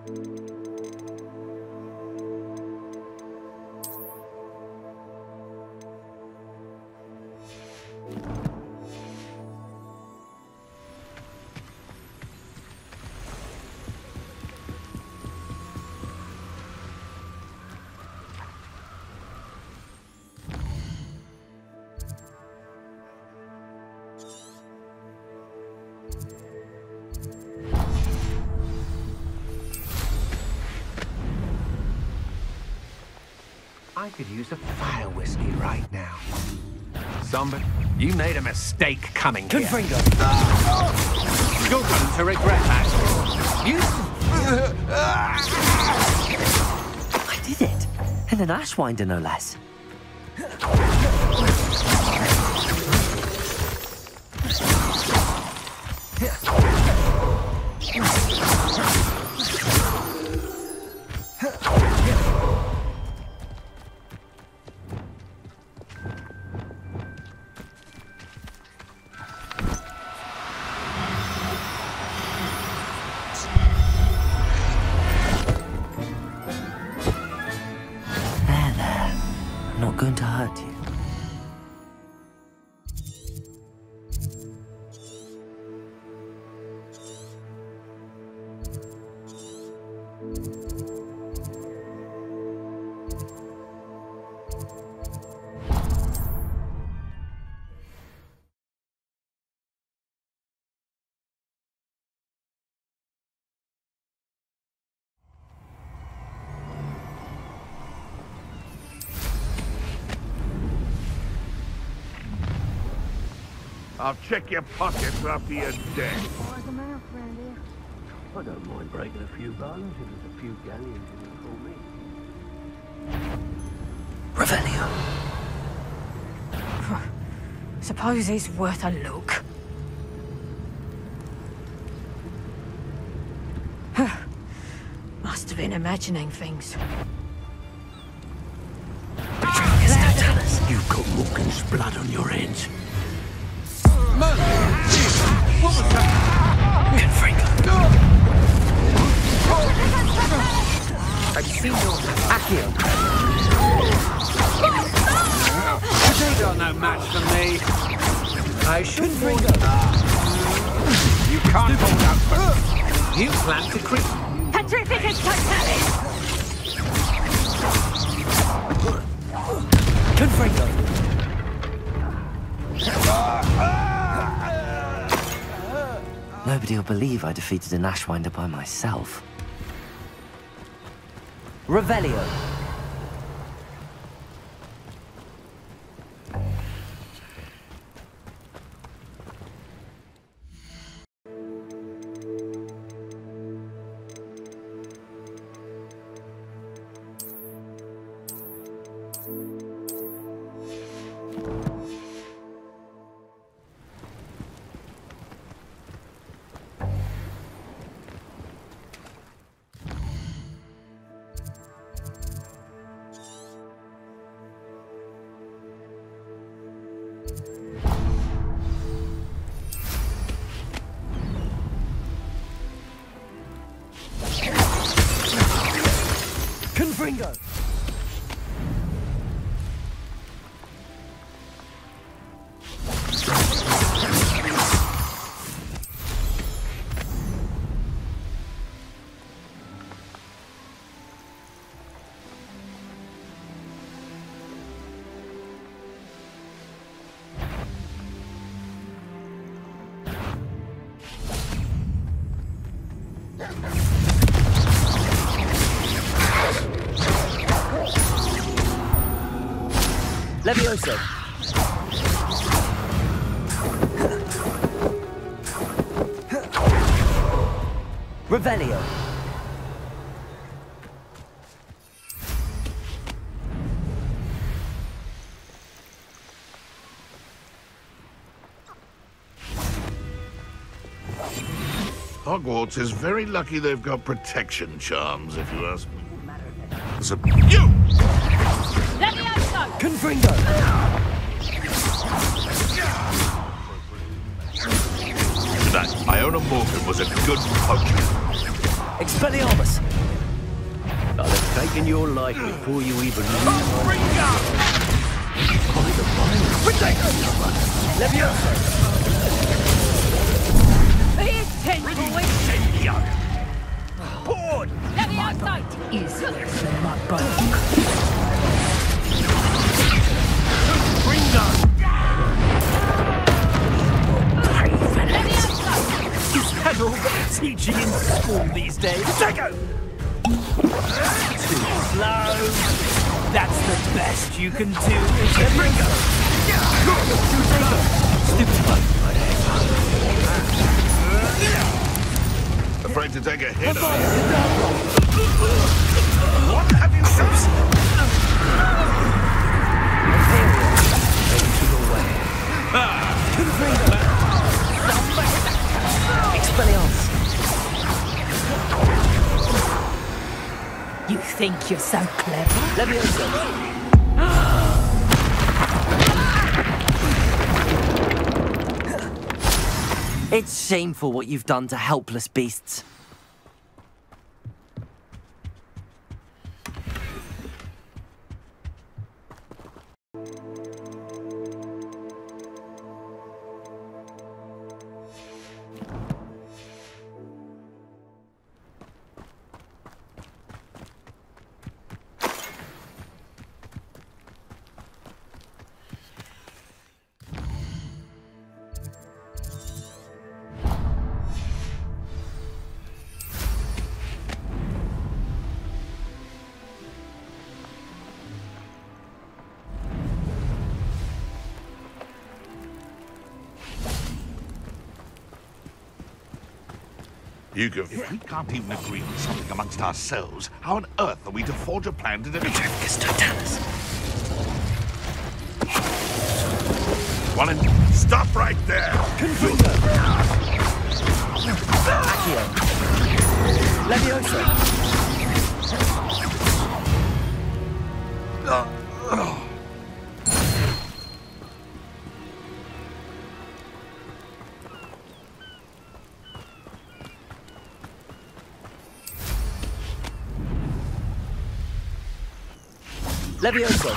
I could use a fire whiskey right now. Zombie, you made a mistake coming here. Confringo! You're going to regret that. You... I did it! And an Ashwinder, no less. Not going to hurt you. I'll check your pockets after you're dead. I don't mind breaking a few bones if there's a few galleons in it for me. Revelio. Suppose he's worth a look. Must have been imagining things. You've got Morgan's blood on your hands. Confringo. I've seen your Accio. They got no match for me. I should bring up. You can't hold out for me. You plan to creep. Petrificus Totalis! Confringo. Nobody will believe I defeated an Ashwinder by myself. Revelio. Confringo! Levioso. Revelio. Hogwarts is very lucky they've got protection charms, if you ask me. So, you! Levioso! Confringo! That Iona Morgan was a good poacher. Expelliarmus! taken your life before you even knew. Be attentive, boys! Port! Let me outside! Is in my boat. Ringo! Let me outside! Is that all they're teaching in school these days? Take Too slow. That's the best you can do, is it? Ringo! Stupid boat. Afraid to take a hit on it. What have you done? Expelliarmus. You think you're so clever? Leviosa! It's shameful what you've done to helpless beasts. If we can't even agree on something amongst ourselves, how on earth are we to forge a plan to defeat Totalis. one and stop right there! Confringo! Accio! Leviosa! Leviosa!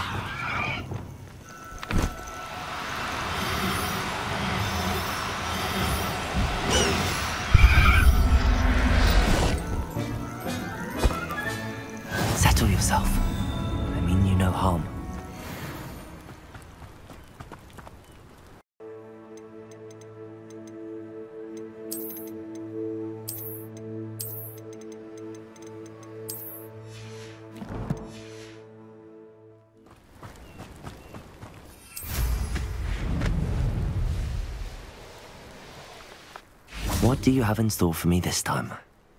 Settle yourself. I mean you no harm. What do you have in store for me this time?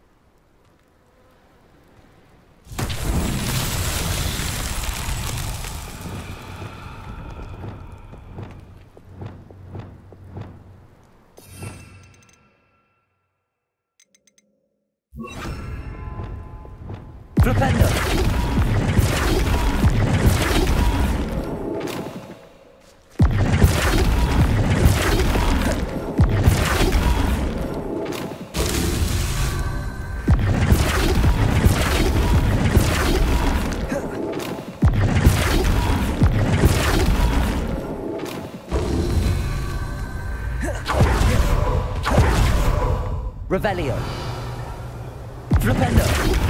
Flipendo! Revelio. Flipendo.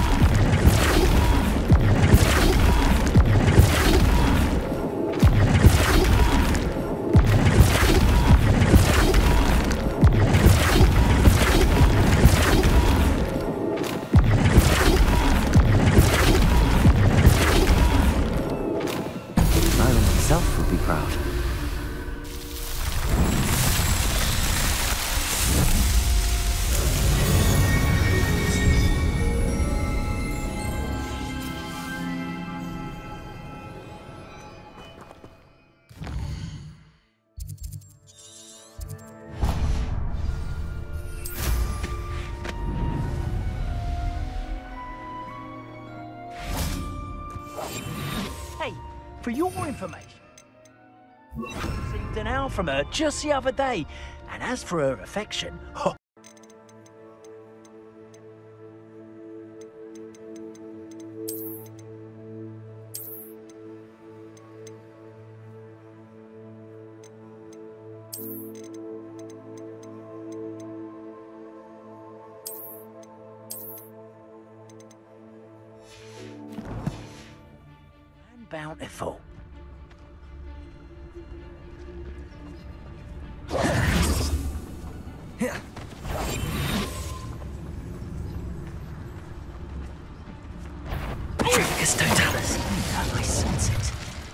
Nyla himself would be proud. Hey, for your information, I received an owl from her just the other day, and as for her affection, bountiful. Tricus totalis. I sense it.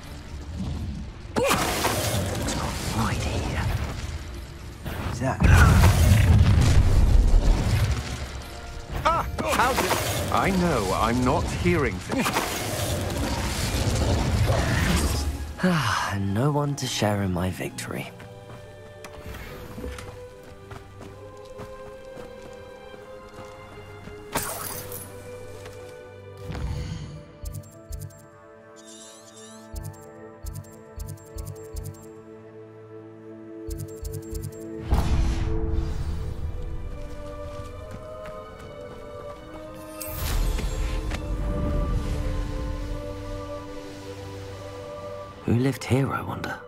It's got right here. Is that? Ah! How's it? I know, I'm not hearing things. And no one to share in my victory. Who lived here, I wonder?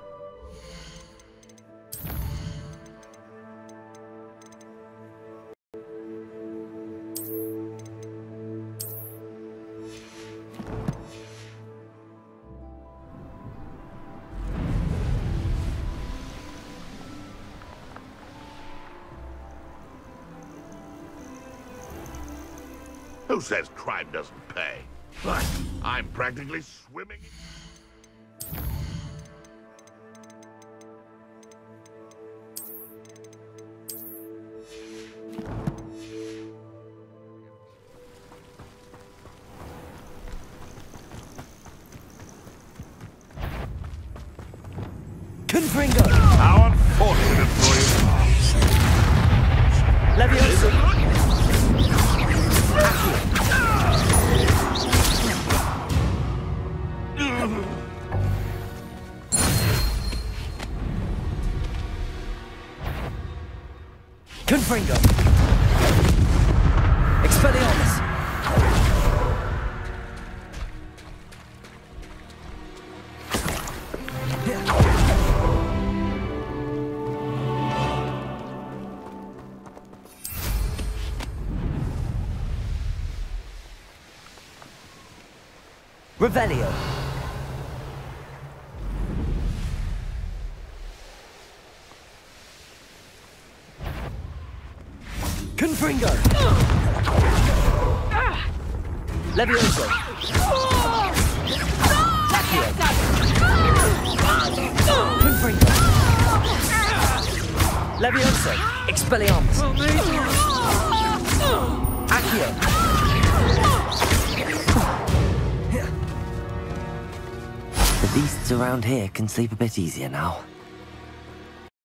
Who says crime doesn't pay? But I'm practically swimming in... Confringo! How unfortunate for you. Leviosa! Confringo! Expelliarmus! Revelio. Confringo. Levioso. Accio. Confringo. Levioso. Expelliarmus. Accio. The beasts around here can sleep a bit easier now.